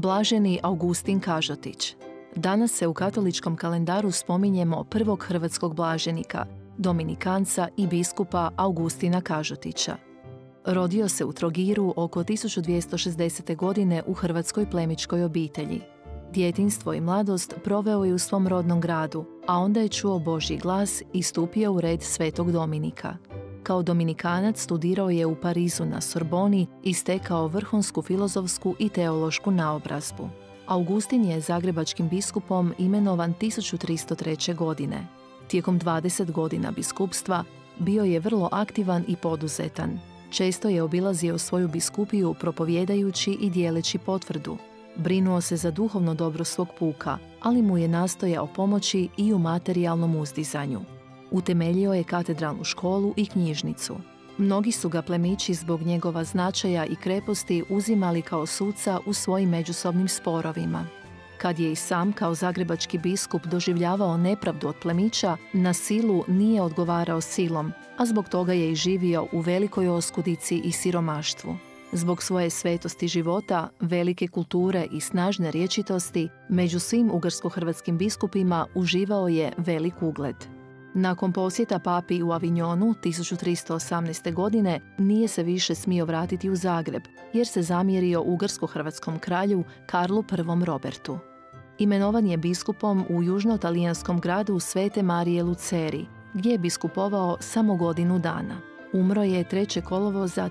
Blaženi Augustin Kažotić. Danas se u katoličkom kalendaru spominjemo prvog hrvatskog blaženika, dominikanca i biskupa Augustina Kažotića. Rodio se u Trogiru oko 1260. godine u hrvatskoj plemićkoj obitelji. Djetinjstvo i mladost proveo je u svom rodnom gradu, a onda je čuo Božji glas i stupio u red svetog Dominika. Kao dominikanac studirao je u Parizu na Sorboni i stekao vrhunsku filozofsku i teološku naobrazbu. Augustin je zagrebačkim biskupom imenovan 1303. godine. Tijekom 20 godina biskupstva bio je vrlo aktivan i poduzetan. Često je obilazio svoju biskupiju propovijedajući i dijeleći potvrdu. Brinuo se za duhovno dobro svog puka, ali mu je nastojao pomoći i u materijalnom uzdizanju. Utemeljio je katedralnu školu i knjižnicu. Mnogi su ga plemići zbog njegova značaja i kreposti uzimali kao suca u svojim međusobnim sporovima. Kad je i sam kao zagrebački biskup doživljavao nepravdu od plemića, na silu nije odgovarao silom, a zbog toga je i živio u velikoj oskudici i siromaštvu. Zbog svoje svetosti života, velike kulture i snažne rječitosti, među svim ugarsko-hrvatskim biskupima uživao je velik ugled. Nakon posjeta papi u Avignonu 1318. godine nije se više smio vratiti u Zagreb, jer se zamjerio ugarsko-hrvatskom kralju Karlu I. Robertu. Imenovan je biskupom u južno-talijanskom gradu Svete Marije Luceri, gdje je biskupovao samo godinu dana. Umro je 3. kolovoza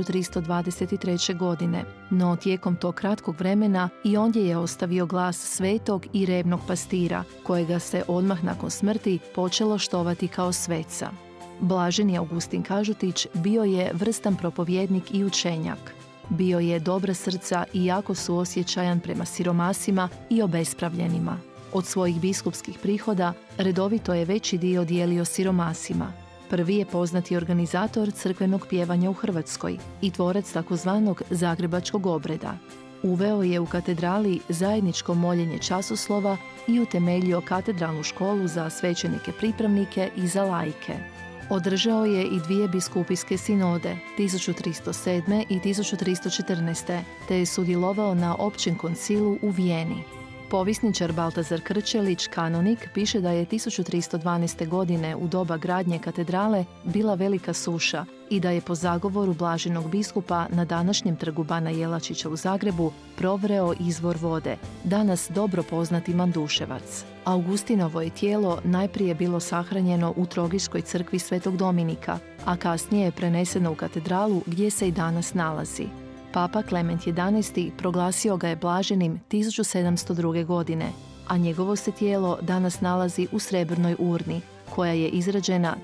1323. godine, no tijekom tog kratkog vremena i ondje je ostavio glas svetog i revnog pastira, kojega se odmah nakon smrti počelo štovati kao sveca. Blaženi Augustin Kažotić bio je vrstan propovjednik i učenjak. Bio je dobra srca i jako suosjećajan prema siromasima i obespravljenima. Od svojih biskupskih prihoda redovito je veći dio dijelio siromasima. Prvi je poznati organizator crkvenog pjevanja u Hrvatskoj i tvorac takozvanog zagrebačkog obreda. Uveo je u katedrali zajedničko moljenje časoslova i utemeljio katedralnu školu za svećenike pripravnike i za laike. Održao je i 2 biskupijske sinode, 1307. i 1314. te je sudjelovao na općem koncilu u Vijeni. Povisničar Baltazar Krčelić, kanonik, piše da je 1312. godine u doba gradnje katedrale bila velika suša i da je po zagovoru blaženog biskupa na današnjem trgu Bana Jelačića u Zagrebu provreo izvor vode, danas dobro poznati Manduševac. Augustinovo je tijelo najprije bilo sahranjeno u Trogirskoj crkvi Svetog Dominika, a kasnije je preneseno u katedralu gdje se i danas nalazi. Papa Klement XI proglasio ga je blaženim 1702. godine, a njegovo se tijelo danas nalazi u srebrnoj urni, koja je izrađena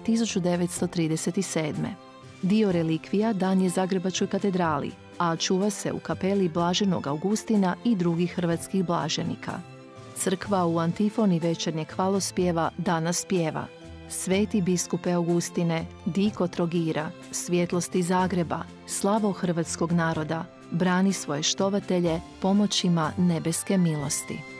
1937. Dio relikvija dan je Zagrebačkoj katedrali, a čuva se u kapeli Blaženog Augustina i drugih hrvatskih blaženika. Crkva u antifoni večernjeg hvalospjeva danas pjeva: Sveti biskupe Augustine, diko Trogira, svjetlosti Zagreba, slavo hrvatskog naroda, brani svoje štovatelje pomoćima nebeske milosti.